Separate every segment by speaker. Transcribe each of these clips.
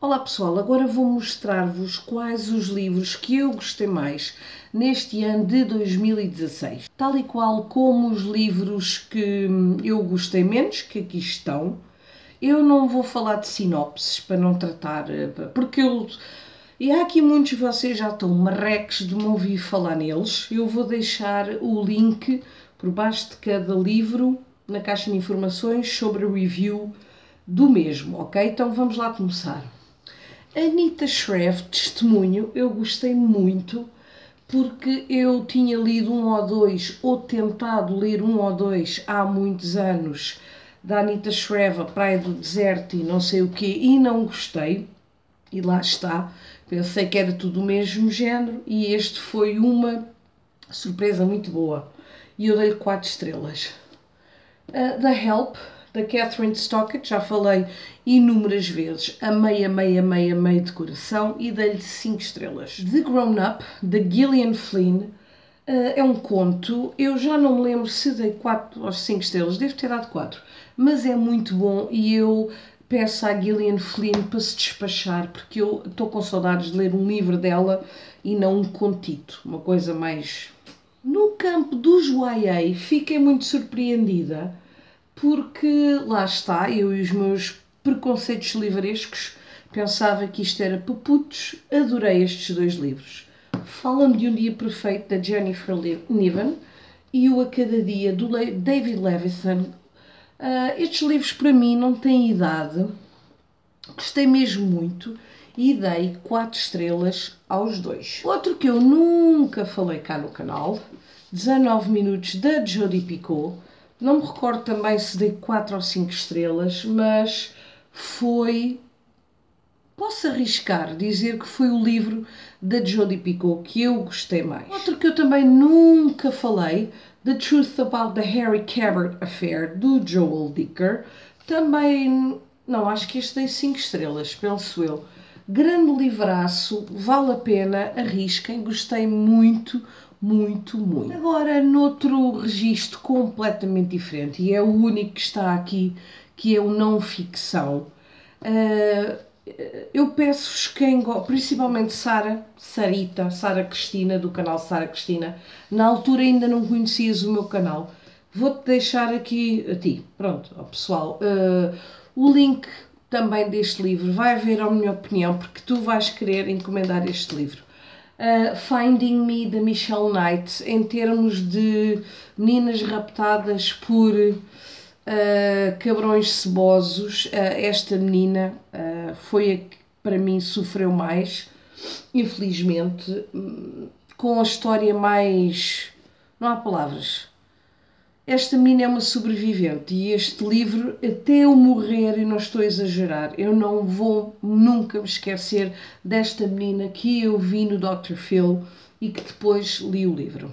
Speaker 1: Olá pessoal, agora vou mostrar-vos quais os livros que eu gostei mais neste ano de 2016. Tal e qual como os livros que eu gostei menos, que aqui estão. Eu não vou falar de sinopses para não tratar, porque e há aqui muitos de vocês já estão marrecos de me ouvir falar neles. Eu vou deixar o link por baixo de cada livro na caixa de informações sobre a review do mesmo, ok? Então vamos lá começar. Anita Shrev, Testemunho, eu gostei muito porque eu tinha lido um ou dois, ou tentado ler um ou dois há muitos anos, da Anita Shrev, A Praia do Deserto e não sei o quê, e não gostei. E lá está, pensei que era tudo o mesmo género e este foi uma surpresa muito boa. E eu dei-lhe 4 estrelas. The Help, da Kathryn Stockett, já falei inúmeras vezes, amei de coração e dei-lhe 5 estrelas. The Grown Up, da Gillian Flynn, é um conto, eu já não me lembro se dei 4 ou 5 estrelas, devo ter dado 4, mas é muito bom e eu peço à Gillian Flynn para se despachar, porque eu estou com saudades de ler um livro dela e não um contito, uma coisa mais... No campo dos YA, fiquei muito surpreendida, porque lá está, eu e os meus preconceitos livrescos pensava que isto era para putos, adorei estes 2 livros. Fala-me de Um Dia Perfeito, da Jennifer Niven, e o A Cada Dia, do David Levithan. Estes livros para mim não têm idade, gostei mesmo muito e dei 4 estrelas aos 2. Outro que eu nunca falei cá no canal, 19 minutos, da Jodi Picoult. Não me recordo também se dei 4 ou 5 estrelas, mas foi... Posso arriscar dizer que foi o livro da Jodi Picoult que eu gostei mais. Outro que eu também nunca falei, The Truth About the Harry Cabert Affair, do Joel Dicker. Também, não, acho que este dei 5 estrelas, penso eu. Grande livraço, vale a pena, arrisquem, gostei muito. Agora, noutro registro completamente diferente, e é o único que está aqui, que é o não ficção, eu peço-vos quem gosta, principalmente Sara Cristina, do canal Sara Cristina, na altura ainda não conhecias o meu canal, vou-te deixar aqui, a ti, pronto, ao pessoal, o link também deste livro, vai ver a minha opinião, porque tu vais querer encomendar este livro. Finding Me, da Michelle Knight, em termos de meninas raptadas por cabrões cebosos, esta menina foi a que para mim sofreu mais, infelizmente, com a história mais... não há palavras. Esta menina é uma sobrevivente e este livro, até eu morrer, e não estou a exagerar, eu não vou nunca me esquecer desta menina que eu vi no Dr. Phil e que depois li o livro.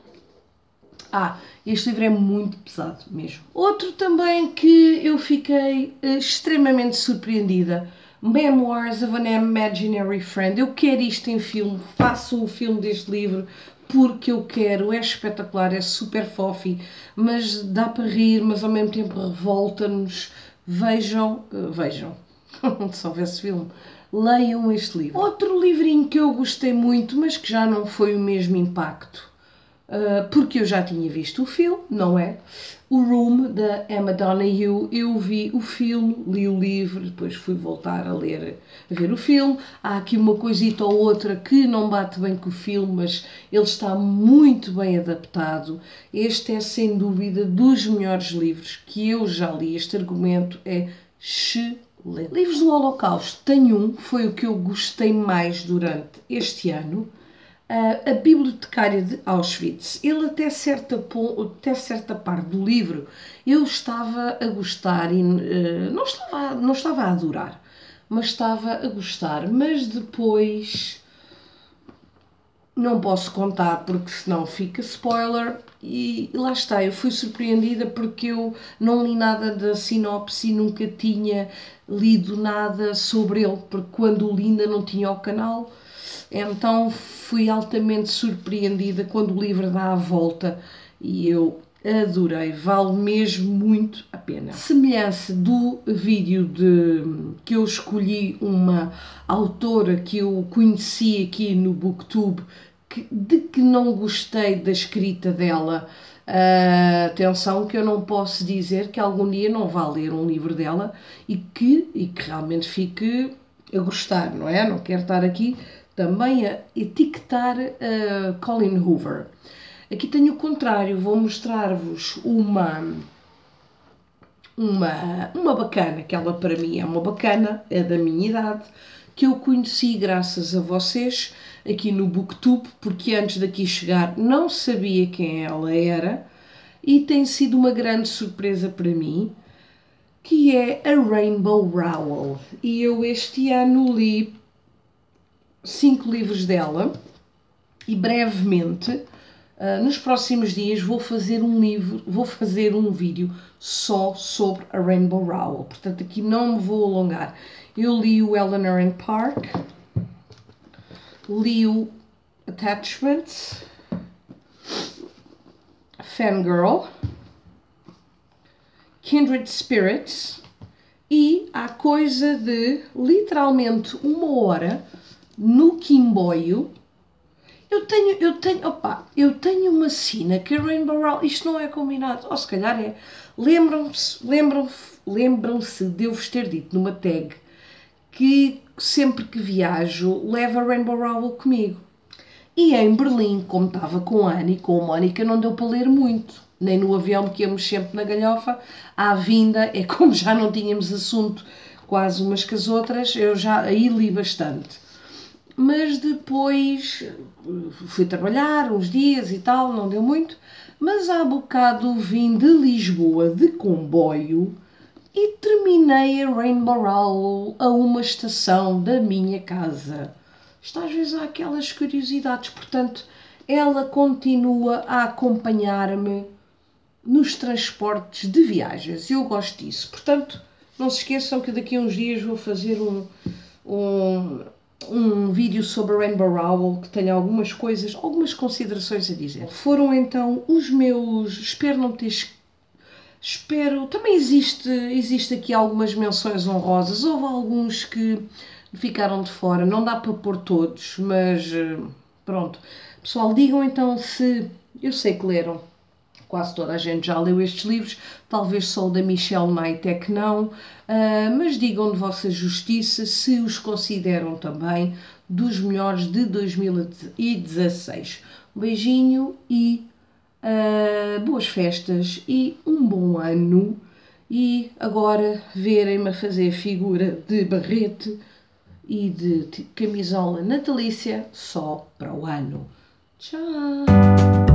Speaker 1: Este livro é muito pesado mesmo. Outro também que eu fiquei extremamente surpreendida, Memoirs of an Imaginary Friend. Eu quero isto em filme, façam o filme deste livro, porque eu quero, é espetacular, é super fofi, mas dá para rir, mas ao mesmo tempo revolta-nos. Vejam, se houvesse filme, leiam este livro. Outro livrinho que eu gostei muito, mas que já não foi o mesmo impacto, porque eu já tinha visto o filme, não é? O Room, da Emma Donoghue. Eu vi o filme, li o livro, depois fui voltar a ver o filme. Há aqui uma coisita ou outra que não bate bem com o filme, mas ele está muito bem adaptado. Este é sem dúvida dos melhores livros que eu já li. Este argumento é excelente. Livros do Holocausto, tenho um, foi o que eu gostei mais durante este ano. A Bibliotecária de Auschwitz. Ele até certa parte do livro eu estava a gostar e não estava a adorar, mas estava a gostar, mas depois não posso contar porque senão fica spoiler e lá está, eu fui surpreendida porque eu não li nada da sinopse e nunca tinha lido nada sobre ele, porque quando o li ainda não tinha o canal. Então fui altamente surpreendida quando o livro dá a volta e eu adorei, vale mesmo muito a pena. Semelhança do vídeo que eu escolhi uma autora que eu conheci aqui no BookTube, de que não gostei da escrita dela. Atenção que eu não posso dizer que algum dia não vá ler um livro dela e que realmente fique a gostar, não é? Não quero estar aqui também a etiquetar Colleen Hoover. Aqui tenho o contrário, vou mostrar-vos uma bacana, que ela para mim é uma bacana, é da minha idade, que eu conheci graças a vocês aqui no BookTube, porque antes daqui chegar não sabia quem ela era e tem sido uma grande surpresa para mim, que é a Rainbow Rowell. E eu este ano li 5 livros dela e brevemente, nos próximos dias, vou fazer um vídeo só sobre a Rainbow Rowell. Portanto, aqui não me vou alongar. Eu li o Eleanor and Park, li o Attachments, Fangirl, Kindred Spirits e há coisa de literalmente 1 hora no Kimboio. Eu tenho uma sina que a Rainbow Rowell, isto não é combinado, ou se calhar é, lembram-se de eu vos ter dito numa tag que sempre que viajo levo a Rainbow Rowell comigo. E em Berlim, como estava com a Ana e com a Mónica, não deu para ler muito, nem no avião que íamos sempre na galhofa, à vinda, é como já não tínhamos assunto quase umas com as outras, eu já aí li bastante. Mas depois fui trabalhar uns dias e tal, não deu muito, mas há bocado vim de Lisboa de comboio e terminei a Rainbow Rowell a uma estação da minha casa. Isto às vezes há aquelas curiosidades, portanto, ela continua a acompanhar-me nos transportes de viagens. Eu gosto disso. Portanto, não se esqueçam que daqui a uns dias vou fazer um vídeo sobre a Rainbow Rowell que tenha algumas coisas, algumas considerações a dizer. Foram então os meus, espero não ter, também existe aqui algumas menções honrosas, houve alguns que ficaram de fora, não dá para pôr todos, mas pronto. Pessoal, digam então se, eu sei que leram, quase toda a gente já leu estes livros, talvez só o da Michelle Knight é que não, mas digam de vossa justiça se os consideram também dos melhores de 2016. Um beijinho e boas festas e um bom ano. E agora verem-me a fazer figura de barrete e de camisola natalícia só para o ano. Tchau!